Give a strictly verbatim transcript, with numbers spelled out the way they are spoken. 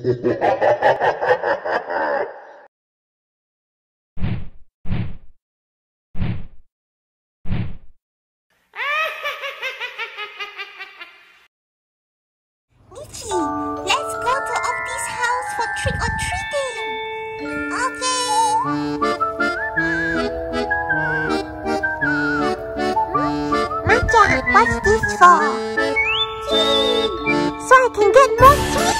Mitchie, let's go to Octi's house for trick-or-treating. Okay. Matcha, what's this for? So I can get more sweets.